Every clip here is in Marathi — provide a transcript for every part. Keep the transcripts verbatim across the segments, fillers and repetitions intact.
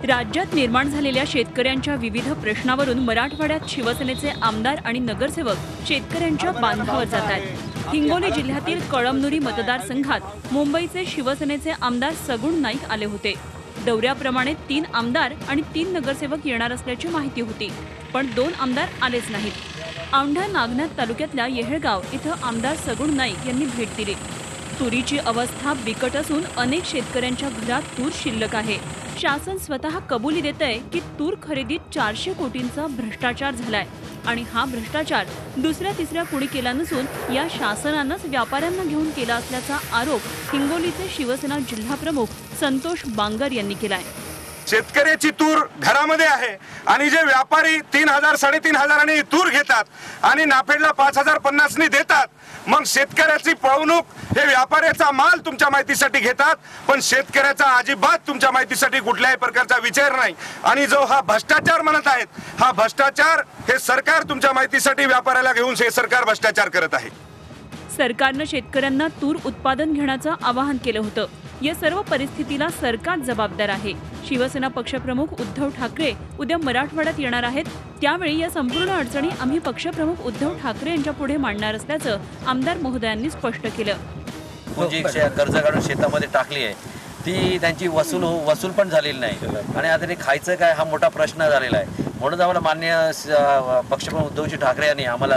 राज्यात निर्माण झालेल्या शेतकऱ्यांच्या विविध प्रश्नावरून मराठवाड्यात शिवसेनेचे आमदार आणि नगरसेवक शेतकऱ्यांच्या बांधावर जात आहेत। हिंगोली जिल्ह्यातील कळमनुरी मतदारसंघात मुंबईचे शिवसेनेचे आमदार सगुण नाईक आले होते। दौऱ्याप्रमाणे तीन आमदार आणि तीन नगरसेवक येणार असल्याची माहिती होती, पण दोन आमदार आलेच नाहीत। औंढा नागनाथ तालुक्यातल्या येहळगाव इथं आमदार सगुण नाईक यांनी भेट दिली। तुरीची अवस्था बिकट असून अनेक शेतकऱ्यांच्या घरात तूर शिल्लक आहे। शासन स्वतः कबुली देतंय की तूर खरेदीत चारशे कोटींचा भ्रष्टाचार झालाय आणि हा भ्रष्टाचार दुसऱ्या तिसऱ्या कुणी केला नसून या शासनानंच व्यापाऱ्यांना घेऊन केला असल्याचा आरोप हिंगोलीचे शिवसेना जिल्हा प्रमुख संतोष बांगर यांनी केलाय। शेतकऱ्याची तूर घरामध्ये आहे आणि जे व्यापारी तीन हजार साडेतीन हजारांनी तूर घेतात आणि नाफेडला पाच हजार पन्नासनी देतात, मग शेतकऱ्याची पळवणूक हे व्यापाऱ्याचा माल तुमच्या माहितीसाठी घेतात, पण शेतकऱ्याचा अजिबात तुमच्या माहितीसाठी कुठल्याही प्रकारचा विचार नाही। आणि जो हा भ्रष्टाचार म्हणत आहेत, हा भ्रष्टाचार हे सरकार तुमच्या माहितीसाठी व्यापाऱ्याला घेऊन हे सरकार भ्रष्टाचार करत आहे। सरकारनं शेतकऱ्यांना तूर उत्पादन घेण्याचं आवाहन केलं होतं। या सर्व परिस्थितीला सरकार जबाबदार आहे। शिवसेना पक्षप्रमुख उद्धव ठाकरे उद्या मराठवाड्यात येणार आहेत, त्यावेळी या संपूर्ण अडचणी आम्ही पक्षप्रमुख उद्धव ठाकरे यांच्या पुढे मांडणार असल्याचं आमदार महोदयांनी स्पष्ट केलं। पुंजी कर्ज काढून शेतामध्ये टाकली आहे, ती त्यांची वसूल वसूल पण झालेली नाही आणि आता ते खायचं काय हा मोठा प्रश्न झालेला आहे। म्हणून आम्हाला माननीय पक्षप्रमुख उद्धवजी ठाकरे यांनी आम्हाला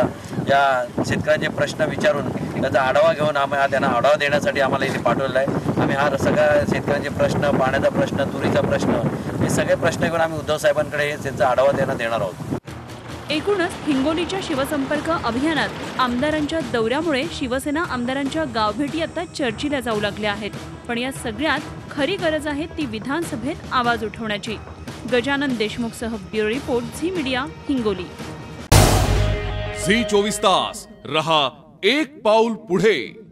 या शेतकऱ्यांचे प्रश्न विचारून त्याचा आढावा घेऊन आम्ही त्यांना आढावा देण्यासाठी आम्हाला इथे पाठवलेला आहे। आम्ही हा सगळ्या शेतकऱ्यांचे प्रश्न, पाण्याचा प्रश्न, तुरीचा प्रश्न, हे सगळे प्रश्न घेऊन आम्ही उद्धव साहेबांकडे त्यांचा आढावा देण्यात देणार आहोत। एकूणच हिंगोलीच्या शिवसंपर्क अभियानात आमदारांच्या दौऱ्यामुळे शिवसेना आमदारांच्या गावभेटी आता चर्चेला जाऊ लागल्या आहेत, पण या सगळ्यात खरी गरज आहे ती विधानसभेत आवाज उठवण्याची। गजानन देशमुखसह bureau report, Zee Media, Hingoli. Zee चोवीस तास रहा एक पाऊल पुढे।